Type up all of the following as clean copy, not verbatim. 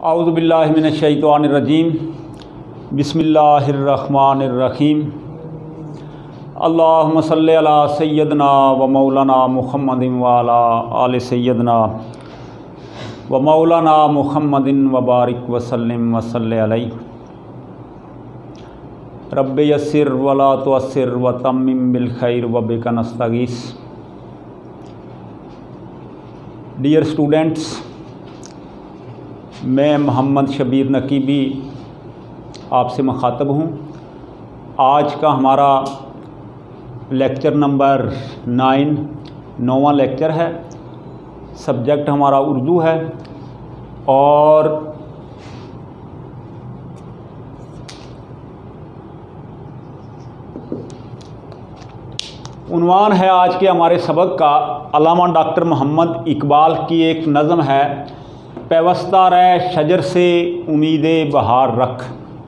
औज़ुबिल्लाहि मिनश्शैतानिर्रजीम बिस्मिल्लाहिर्रहमानिर्रहीम अल्लाहुम्मा सल्लि अला सय्यदना व मौलाना मुहम्मदिन व अला आलि सय्यदना व मौलाना मुहम्मदिन व बारिक व सल्लिम व सल्लि अलैहि रब्बि यस्सिर व ला तुअस्सिर व तम्मिम बिल खैर व बिका नस्तगीस। डियर स्टूडेंट्स, मैं मोहम्मद शबीर नकीबी आपसे मुखातब हूँ। आज का हमारा लेक्चर नंबर 9वां लेक्चर है। सब्जेक्ट हमारा उर्दू है और उन्वान है आज के हमारे सबक का अल्लामा डॉक्टर मोहम्मद इकबाल की एक नज़म है, पैवस्ता रह शजर से उम्मीदे बहार रख।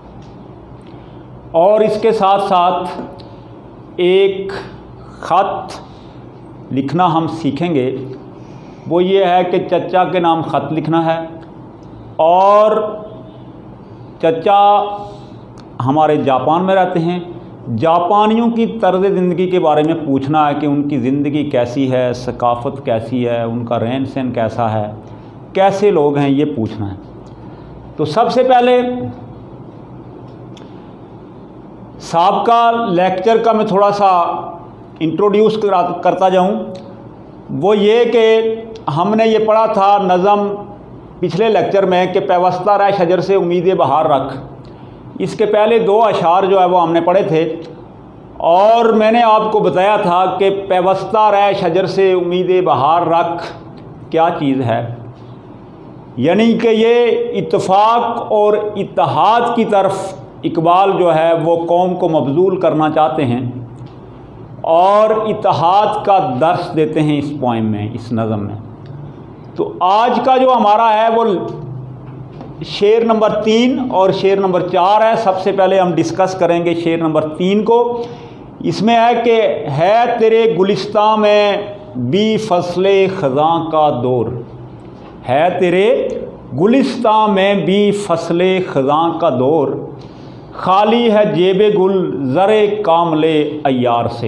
और इसके साथ साथ एक ख़त लिखना हम सीखेंगे। वो ये है कि चचा के नाम ख़त लिखना है और चचा हमारे जापान में रहते हैं। जापानियों की तर्ज़ ज़िंदगी के बारे में पूछना है कि उनकी ज़िंदगी कैसी है, सकाफ़त कैसी है, उनका रहन सहन कैसा है, कैसे लोग हैं, ये पूछना है। तो सबसे पहले साबका लेक्चर का मैं थोड़ा सा इंट्रोड्यूस करता जाऊं। वो ये कि हमने ये पढ़ा था नज़म पिछले लेक्चर में कि पैवस्ता रह शजर से उम्मीद बहार रख। इसके पहले 2 अशार जो है वो हमने पढ़े थे और मैंने आपको बताया था कि पैवस्ता रह शजर से उम्मीद बहार रख क्या चीज़ है, यानी कि ये इत्तेफाक और इत्तेहाद की तरफ इकबाल जो है वो कौम को मबजूल करना चाहते हैं और इत्तेहाद का दर्स देते हैं इस पोएम में, इस नज़म में। तो आज का जो हमारा है वो शेर नंबर 3 और शेर नंबर 4 है। सबसे पहले हम डिस्कस करेंगे शेर नंबर 3 को। इसमें है कि है तेरे गुलिस्तां में बी फसले ख़ज़ां का दौर, है तेरे गुलिस्तां में भी फसले ख़ज़ां का दौर, खाली है जेबे गुल ज़रे कामले अय्यार से।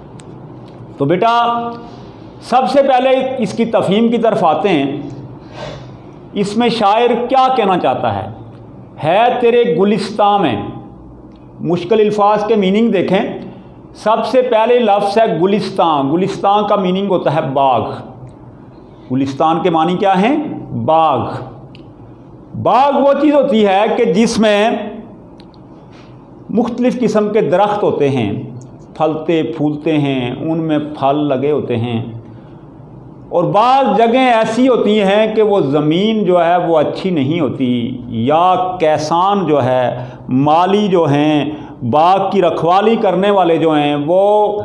तो बेटा सबसे पहले इसकी तफ़हीम की तरफ आते हैं। इसमें शायर क्या कहना चाहता है तेरे गुलिस्तां में। मुश्किल अल्फाज के मीनिंग देखें। सबसे पहले लफ्ज़ है गुलिस्तां। गुलिस्तां का मीनिंग होता है बाग। गुलिस्तान के मानी क्या हैं? बाग। बाग वो चीज़ होती है कि जिसमें मुख्तलिफ़ किस्म के दरख्त होते हैं, फलते फूलते हैं, उनमें फल लगे होते हैं। और बाज़ जगह ऐसी होती हैं कि वो ज़मीन जो है वो अच्छी नहीं होती, या कैसान जो है, माली जो हैं, बाग की रखवाली करने वाले जो हैं, वो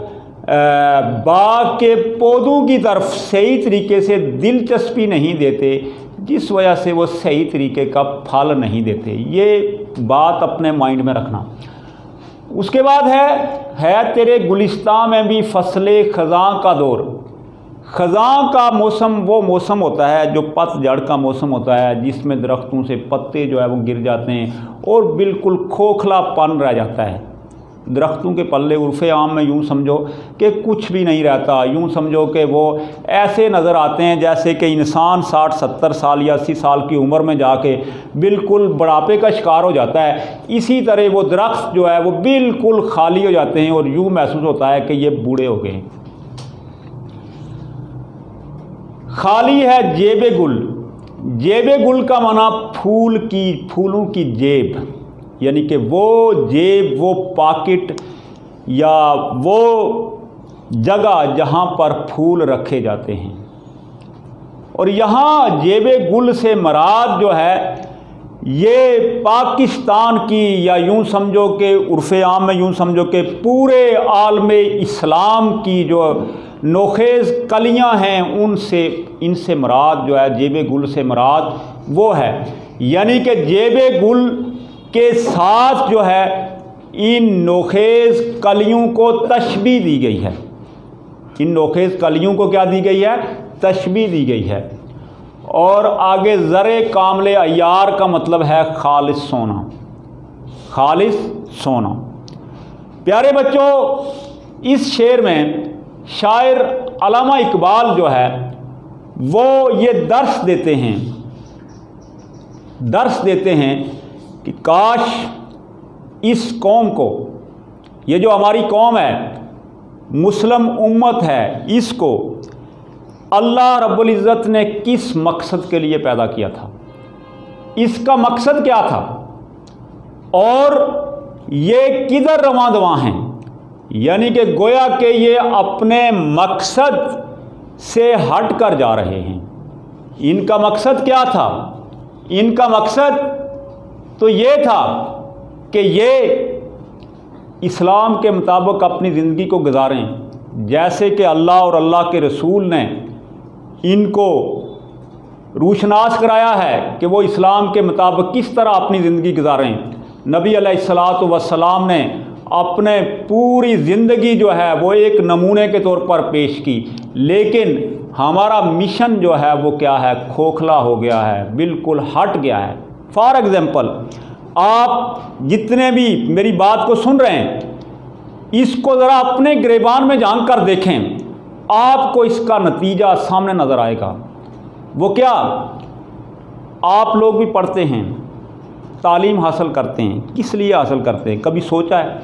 बाग के पौधों की तरफ सही तरीके से दिलचस्पी नहीं देते, जिस वजह से वो सही तरीके का फल नहीं देते। ये बात अपने माइंड में रखना। उसके बाद है तेरे गुलिस्तां में भी फसले ख़ज़ां का दौर। ख़ज़ां का मौसम वो मौसम होता है जो पतझड़ का मौसम होता है, जिसमें दरख्तों से पत्ते जो है वो गिर जाते हैं और बिल्कुल खोखलापन रह जाता है। दरख्तों के पल्ले उर्फ़े आम में यूँ समझो कि कुछ भी नहीं रहता। यूँ समझो कि वो ऐसे नज़र आते हैं जैसे कि इंसान 60-70 साल या 80 साल की उम्र में जाके बिल्कुल बुढ़ापे का शिकार हो जाता है। इसी तरह वो दरख्त जो है वो बिल्कुल खाली हो जाते हैं और यूँ महसूस होता है कि ये बूढ़े हो गए। खाली है जेबे गुल। जेबे गुल का माना फूलों की जेब, यानी कि वो जेब, वो पॉकेट या वो जगह जहाँ पर फूल रखे जाते हैं। और यहाँ जेबे गुल से मराद जो है ये पाकिस्तान की, या यूँ समझो कि उर्फ़े आम में यूँ समझो कि पूरे आलम इस्लाम की जो नोखेज़ कलियाँ हैं उनसे, इनसे मराद जो है जेबे गुल से मराद वो है। यानी कि जेबे गुल के साथ जो है इन नोखेज़ कलियों को तशबीह दी गई है। इन नोखेज़ कलियों को क्या दी गई है? तशबीह दी गई है। और आगे ज़रे कामले अय्यार का मतलब है खालिस सोना, खालिस सोना। प्यारे बच्चों, इस शेर में शायर अल्लामा इकबाल जो है वो ये दर्स देते हैं कि काश इस कौम को, ये जो हमारी कौम है, मुस्लिम उम्मत है, इसको अल्लाह रब्बुल इज़्ज़त ने किस मकसद के लिए पैदा किया था, इसका मकसद क्या था और ये किधर रवां दवां हैं। यानी कि गोया कि ये अपने मकसद से हट कर जा रहे हैं। इनका मकसद क्या था? इनका मकसद तो ये था कि ये इस्लाम के मुताबिक अपनी ज़िंदगी को गुजारें, जैसे कि अल्लाह और अल्लाह के रसूल ने इनको रूशनास कराया है कि वो इस्लाम के मुताबिक किस तरह अपनी ज़िंदगी गुजारें। नबी अलैहिस्सलातु वस्सलाम ने अपने पूरी ज़िंदगी जो है वो एक नमूने के तौर पर पेश की, लेकिन हमारा मिशन जो है वो क्या है? खोखला हो गया है, बिल्कुल हट गया है। फॉर एग्ज़ाम्पल, आप जितने भी मेरी बात को सुन रहे हैं, इसको ज़रा अपने गिरेबान में झांक कर देखें, आपको इसका नतीजा सामने नज़र आएगा। वो क्या? आप लोग भी पढ़ते हैं, तालीम हासिल करते हैं, किस लिए हासिल करते हैं? कभी सोचा है?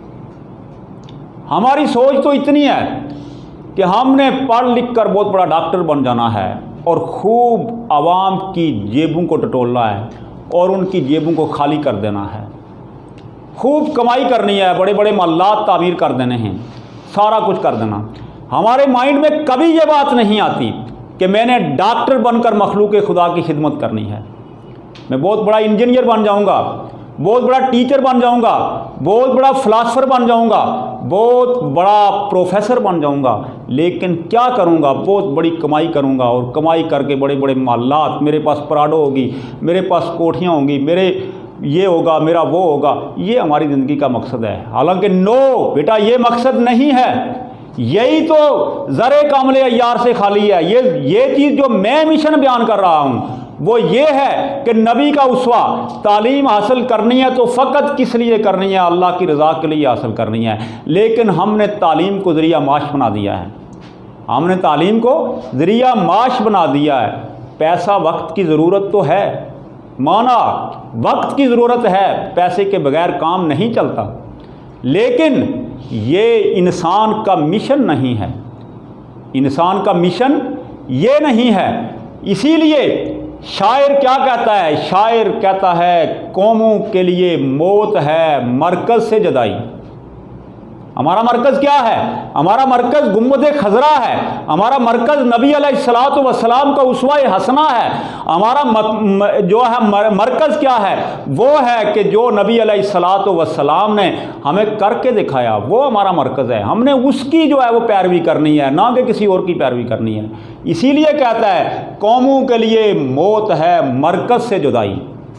हमारी सोच तो इतनी है कि हमने पढ़ लिख कर बहुत बड़ा डॉक्टर बन जाना है और खूब आवाम की जेबों को टटोलना है और उनकी जेबों को खाली कर देना है, खूब कमाई करनी है, बड़े बड़े महल्लात तामीर कर देने हैं, सारा कुछ कर देना। हमारे माइंड में कभी ये बात नहीं आती कि मैंने डॉक्टर बनकर मखलूक खुदा की खिदमत करनी है, मैं बहुत बड़ा इंजीनियर बन जाऊंगा, बहुत बड़ा टीचर बन जाऊंगा, बहुत बड़ा फ़िलासफ़र बन जाऊंगा, बहुत बड़ा प्रोफेसर बन जाऊंगा, लेकिन क्या करूंगा? बहुत बड़ी कमाई करूंगा और कमाई करके बड़े बड़े महल्लात, मेरे पास पराडो होगी, मेरे पास कोठियाँ होंगी, मेरे ये होगा, मेरा वो होगा। ये हमारी ज़िंदगी का मकसद है। हालांकि नो बेटा, ये मकसद नहीं है। यही तो ज़रे कामले अय्यार से खाली है। ये चीज़ जो मैं मिशन बयान कर रहा हूँ वो ये है कि नबी का उसवा, तालीम हासिल करनी है तो फ़कत किस लिए करनी है? अल्लाह की रज़ा के लिए हासिल करनी है। लेकिन हमने तालीम को ज़रिया माश बना दिया है, हमने तालीम को ज़रिया माश बना दिया है। पैसा वक्त की ज़रूरत तो है, माना वक्त की ज़रूरत है, पैसे के बगैर काम नहीं चलता, लेकिन ये इंसान का मिशन नहीं है। इंसान का मिशन ये नहीं है। इसीलिए शायर क्या कहता है? शायर कहता है कौमों के लिए मौत है मरकज़ से जुदाई। हमारा मरकज़ क्या है? हमारा मरकज़ गुंबद खजरा है, हमारा मरकज़ नबी अलैहिस्सलातु वस्सलाम का उसवा हसना है। हमारा जो है मरकज़ क्या है? वो है कि जो नबी अलैहिस्सलातु वस्सलाम ने हमें करके दिखाया, वो हमारा मरकज़ है। हमने उसकी जो है वो पैरवी करनी है, ना कि किसी और की पैरवी करनी है। इसीलिए कहता है कौमों के लिए मौत है मरकज़ से जुदाई,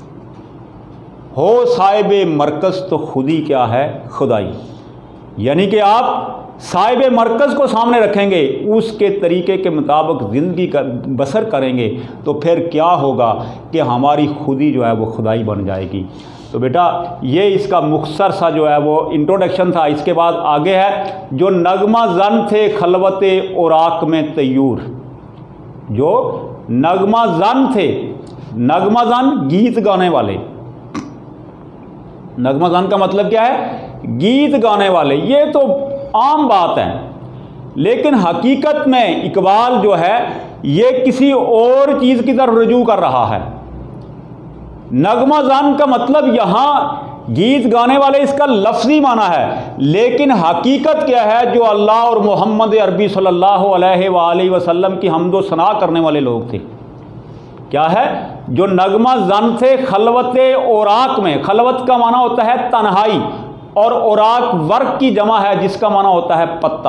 हो साहिबे मरकज़ तो खुदी क्या है? खुदाई। यानी कि आप साहिब मरकज़ को सामने रखेंगे, उसके तरीके के मुताबिक ज़िंदगी का बसर करेंगे, तो फिर क्या होगा कि हमारी खुदी जो है वो खुदाई बन जाएगी। तो बेटा ये इसका मुख्तसर सा जो है वो इंट्रोडक्शन था। इसके बाद आगे है जो नगमा जन थे खलवते औराक में तयूर। जो नगमा जन थे, नगमा जन गीत गाने वाले, नगमा जन का मतलब क्या है? गीत गाने वाले। ये तो आम बात है, लेकिन हकीकत में इकबाल जो है ये किसी और चीज़ की तरफ रुजू कर रहा है। नगमा जान का मतलब यहाँ गीत गाने वाले इसका लफ्ज़ी माना है, लेकिन हकीकत क्या है? जो अल्लाह और मोहम्मद अरबी सल्लल्लाहु अलैहि वसल्लम की हम्दो सना करने वाले लोग थे। क्या है? जो नगमा जन थे खलवते औराक में। खलवत का माना होता है तन्हाई, और औराक वर्क की जमा है जिसका माना होता है पत्ता।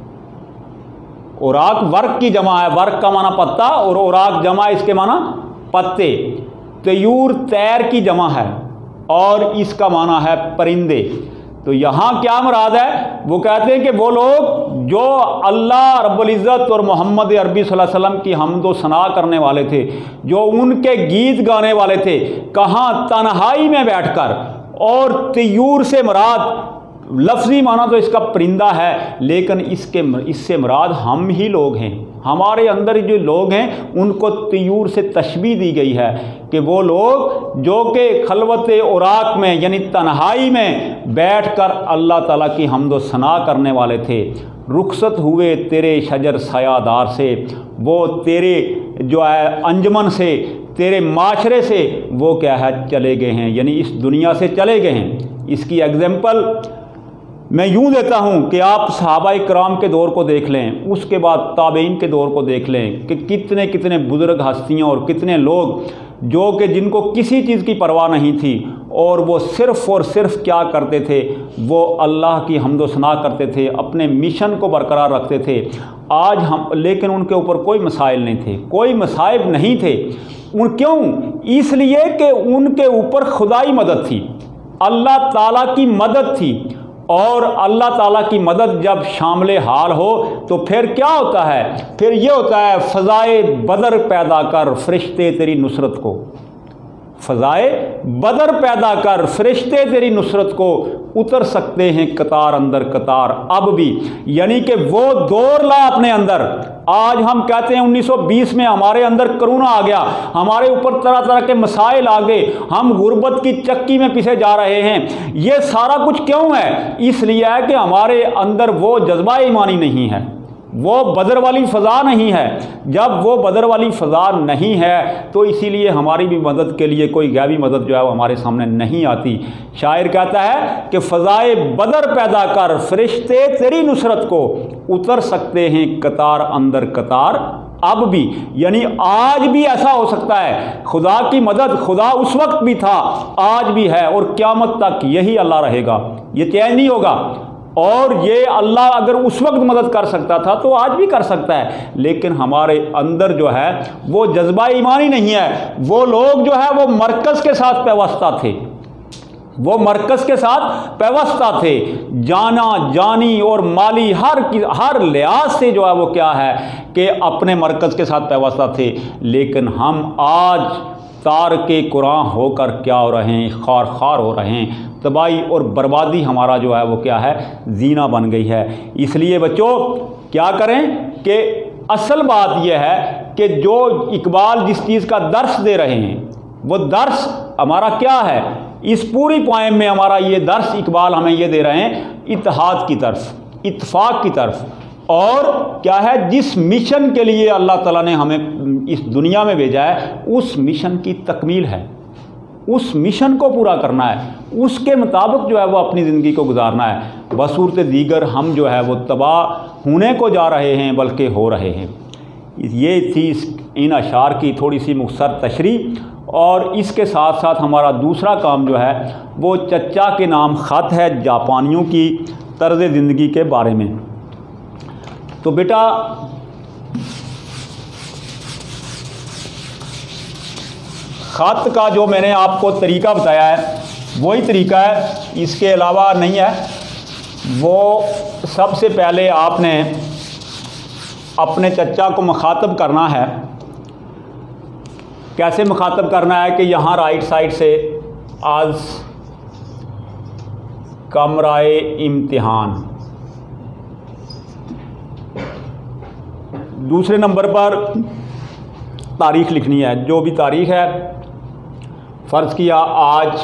औराक वर्क की जमा है, वर्क का माना पत्ता और औराक जमा इसके माना पत्ते। तयूर तैर की जमा है और इसका माना है परिंदे। तो यहाँ क्या मुराद है? वो कहते हैं कि वो लोग जो अल्लाह रब्बुल इज़्ज़त और मोहम्मद अरबी सल्लल्लाहु अलैहि वसल्लम की हमद व सना करने वाले थे, जो उनके गीत गाने वाले थे, कहाँ तन्हाई में बैठकर। और तयूर से मुराद लफ्ज़ी माना तो इसका परिंदा है, लेकिन इससे मुराद हम ही लोग हैं। हमारे अंदर जो लोग हैं उनको तयूर से तशबीह दी गई है कि वो लोग जो कि खलवत औराक में यानी तन्हाई में बैठकर अल्लाह ताला की हम्द व सना करने वाले थे। रुखसत हुए तेरे शजर सायादार से, वो तेरे जो है अंजमन से, तेरे माशरे से वो क्या है चले गए हैं, यानी इस दुनिया से चले गए हैं। इसकी एग्जाम्पल मैं यूँ देता हूँ कि आप सहाबाए किराम के दौर को देख लें, उसके बाद ताबईन के दौर को देख लें कि कितने कितने बुज़ुर्ग हस्तियाँ और कितने लोग जो कि जिनको किसी चीज़ की परवाह नहीं थी और वो सिर्फ़ और सिर्फ क्या करते थे, वो अल्लाह की हम्द व सना करते थे, अपने मिशन को बरकरार रखते थे। आज हम लेकिन उनके ऊपर कोई मसाइल नहीं थे, कोई मसाइब नहीं थे। क्यों? इसलिए कि उनके ऊपर खुदाई मदद थी, अल्लाह ताला की मदद थी। और अल्लाह ताला की मदद जब शामिल हाल हो तो फिर क्या होता है? फिर ये होता है फ़ज़ाए बदर पैदा कर फ़रिश्ते तेरी नुसरत को, फ़ज़ाए बदर पैदा कर फ़रिश्ते तेरी नुसरत को, उतर सकते हैं कतार अंदर कतार अब भी। यानी कि वो दौर ला अपने अंदर। आज हम कहते हैं 1920 में हमारे अंदर कोरोना आ गया, हमारे ऊपर तरह तरह के मसाइल आ गए, हम गुर्बत की चक्की में पिसे जा रहे हैं। ये सारा कुछ क्यों है? इसलिए है कि हमारे अंदर वो जज्बा ईमानी नहीं है, वो बदर वाली फ़ज़ा नहीं है। जब वो बदर वाली फ़ज़ा नहीं है तो इसीलिए हमारी भी मदद के लिए कोई गैबी मदद जो है वो हमारे सामने नहीं आती। शायर कहता है कि फ़ज़ाए बदर पैदा कर फ़रिश्ते तेरी नुसरत को, उतर सकते हैं कतार अंदर कतार अब भी। यानी आज भी ऐसा हो सकता है, खुदा की मदद खुदा उस वक्त भी था, आज भी है और क़यामत तक यही अल्लाह रहेगा, ये चेंज नहीं होगा। और ये अल्लाह अगर उस वक्त मदद कर सकता था तो आज भी कर सकता है, लेकिन हमारे अंदर जो है वो जज्बा ईमानी नहीं है। वो लोग जो है वो मरकज़ के साथ पैवस्ता थे, वो मरकज़ के साथ पैवस्ता थे, जाना जानी और माली हर लिहाज से जो है वो क्या है कि अपने मरकज़ के साथ पैवस्ता थे। लेकिन हम आज तार के कुरान होकर क्या हो रहे हैं? खार खार हो रहे हैं। तबाही और बर्बादी हमारा जो है वो क्या है? जीना बन गई है। इसलिए बच्चों क्या करें कि असल बात यह है कि जो इकबाल जिस चीज़ का दर्स दे रहे हैं वो दर्स हमारा क्या है? इस पूरी पोएम में हमारा ये दर्स इकबाल हमें ये दे रहे हैं इत्तेहाद की तरफ, इत्तेफाक की तरफ। और क्या है? जिस मिशन के लिए अल्लाह ताला ने हमें इस दुनिया में भेजा है उस मिशन की तकमील है, उस मिशन को पूरा करना है, उसके मुताबिक जो है वो अपनी ज़िंदगी को गुजारना है। बसूरत दीगर हम जो है वो तबाह होने को जा रहे हैं बल्कि हो रहे हैं। ये थी इन अशार की थोड़ी सी मुख्तसर तशरीह। और इसके साथ साथ हमारा दूसरा काम जो है वो चचा के नाम ख़त है जापानियों की तर्ज़ ज़िंदगी के बारे में। तो बेटा ख़त का जो मैंने आपको तरीका बताया है वही तरीका है, इसके अलावा नहीं है। वो सबसे पहले आपने अपने चचा को मुखातब करना है। कैसे मुखातब करना है कि यहाँ राइट साइड से आज कमराए इम्तिहान, दूसरे नंबर पर तारीख़ लिखनी है, जो भी तारीख़ है। फ़र्ज़ किया आज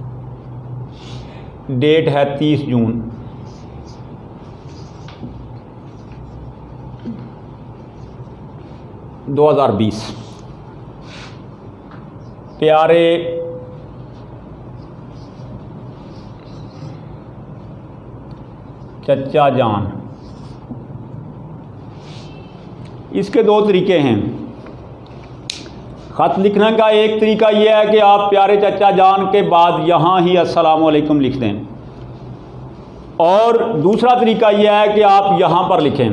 डेट है 30 जून, (2020) प्यारे चचा जान। इसके दो तरीके हैं। ख़त लिखने का एक तरीका यह है कि आप प्यारे चचा जान के बाद यहाँ ही अस्सलाम वालेकुम लिख दें, और दूसरा तरीका यह है कि आप यहाँ पर लिखें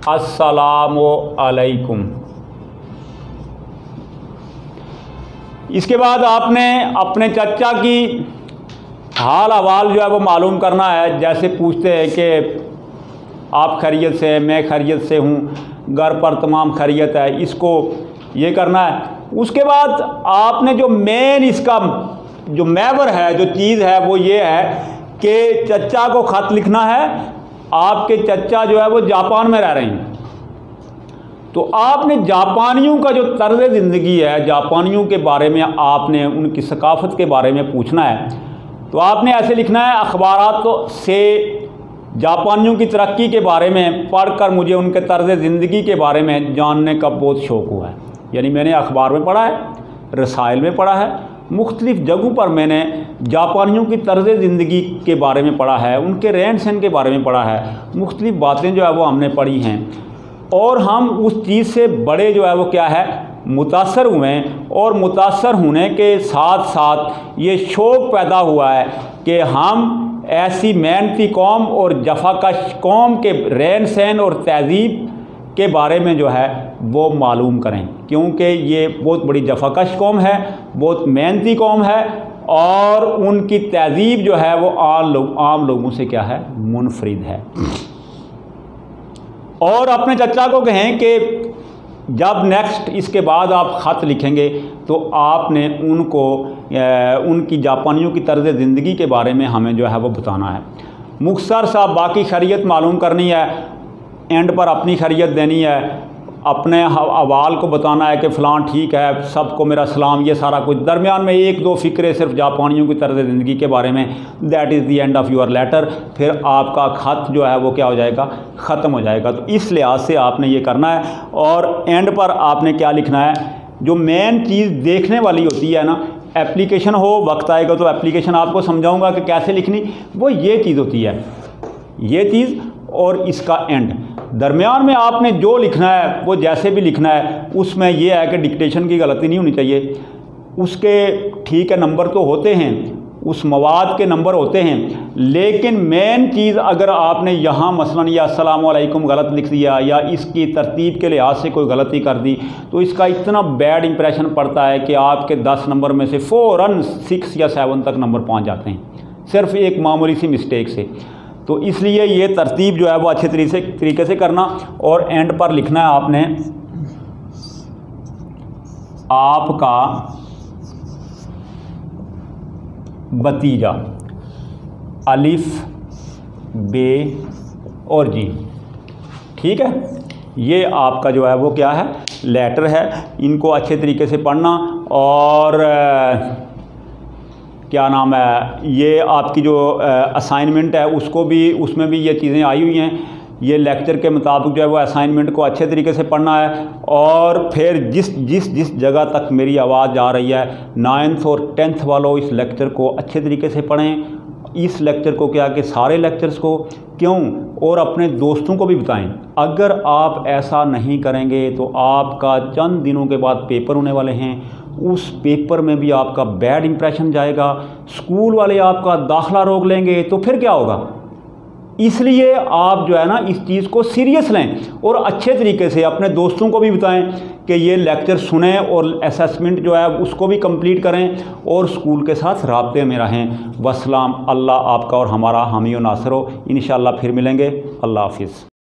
अस्सलामु अलैकुम। इसके बाद आपने अपने चचा की हाल अहवाल जो है वो मालूम करना है। जैसे पूछते हैं कि आप खैरियत से हैं, मैं खैरियत से हूँ, घर पर तमाम खैरियत है, इसको ये करना है। उसके बाद आपने जो मेन इसका जो महवर है, जो चीज़ है, वो ये है कि चचा को ख़त लिखना है। आपके चचा जो है वो जापान में रह रहे हैं, तो आपने जापानियों का जो तर्ज़ ज़िंदगी है, जापानियों के बारे में आपने उनकी सकाफ़त के बारे में पूछना है। तो आपने ऐसे लिखना है, अखबारात से जापानियों की तरक्की के बारे में पढ़कर मुझे उनके तर्ज़ ज़िंदगी के बारे में जानने का बहुत शौक़ हुआ है। यानी मैंने अखबार में पढ़ा है, रसाइल में पढ़ा है, मुख्तलिफ़ जगहों पर मैंने जापानियों की तर्ज़ ज़िंदगी के बारे में पढ़ा है, उनके रहन सहन के बारे में पढ़ा है, मुख्तलिफ़ बातें जो है वो हमने पढ़ी हैं और हम उस चीज़ से बड़े जो है वो क्या है मुतासर हुए हैं। और मुतासर होने के साथ साथ ये शौक़ पैदा हुआ है कि हम ऐसी मेहनती कौम और जफाकश कौम के रहन सहन और तहज़ीब के बारे में जो है वो मालूम करें, क्योंकि ये बहुत बड़ी जफाकश कौम है, बहुत मेहनती कौम है और उनकी तहज़ीब जो है वो आम लोगों से क्या है मुनफरिद है। और अपने चचा को कहें कि जब नेक्स्ट इसके बाद आप ख़त लिखेंगे तो आपने उनको उनकी जापानियों की तर्ज़ ज़िंदगी के बारे में हमें जो है वो बताना है। मुख्तसर सा बाकी खैरियत मालूम करनी है, एंड पर अपनी खैरियत देनी है, अपने अहवाल को बताना है कि फ़लाँ ठीक है, सबको मेरा सलाम, ये सारा कुछ। दरमियान में एक दो फ़िक्रे सिर्फ जापानियों की तर्ज़ ज़िंदगी के बारे में, that is the end of your letter. फिर आपका ख़त जो है वो क्या हो जाएगा, ख़त्म हो जाएगा। तो इस लिहाज से आपने ये करना है। और एंड पर आपने क्या लिखना है, जो मेन चीज़ देखने वाली होती है ना, एप्लीकेशन हो, वक्त आएगा तो एप्लीकेशन आपको समझाऊँगा कि कैसे लिखनी, वो ये चीज़ होती है, ये चीज़ और इसका एंड। दरमियान में आपने जो लिखना है वो जैसे भी लिखना है, उसमें यह है कि डिक्टेशन की गलती नहीं होनी चाहिए। उसके ठीक है नंबर तो होते हैं, उस मवाद के नंबर होते हैं, लेकिन मेन चीज़ अगर आपने यहाँ मसलन या अस्सलाम वालेकुम गलत लिख दिया या इसकी तरतीब के लिहाज से कोई गलती कर दी तो इसका इतना बैड इंप्रेशन पड़ता है कि आपके 10 नंबर में से फ़ौरन 6 या 7 तक नंबर पहुँच जाते हैं, सिर्फ एक मामूली सी मिस्टेक से। तो इसलिए ये तरतीब जो है वो अच्छे तरीके से करना। और एंड पर लिखना है आपने, आपका भतीजा, अलिफ बे और जी, ठीक है। ये आपका जो है वो क्या है लेटर है, इनको अच्छे तरीके से पढ़ना। और क्या नाम है, ये आपकी जो असाइनमेंट है उसको भी, उसमें भी ये चीज़ें आई हुई हैं। ये लेक्चर के मुताबिक जो है वो असाइनमेंट को अच्छे तरीके से पढ़ना है। और फिर जिस जगह तक मेरी आवाज़ जा रही है, 9th और 10th वालों इस लेक्चर को अच्छे तरीके से पढ़ें। इस लेक्चर को क्या कि सारे लेक्चर्स को, क्यों, और अपने दोस्तों को भी बताएं। अगर आप ऐसा नहीं करेंगे तो आपका चंद दिनों के बाद पेपर होने वाले हैं, उस पेपर में भी आपका बैड इंप्रेशन जाएगा, स्कूल वाले आपका दाखिला रोक लेंगे, तो फिर क्या होगा। इसलिए आप जो है ना इस चीज़ को सीरियस लें और अच्छे तरीके से अपने दोस्तों को भी बताएं कि ये लेक्चर सुनें और असेसमेंट जो है उसको भी कंप्लीट करें और स्कूल के साथ राब्ते में रहें। वस्सलाम, अल्लाह आपका और हमारा हामी और नासर हो। इंशाअल्लाह फिर मिलेंगे। अल्लाह हाफिज़।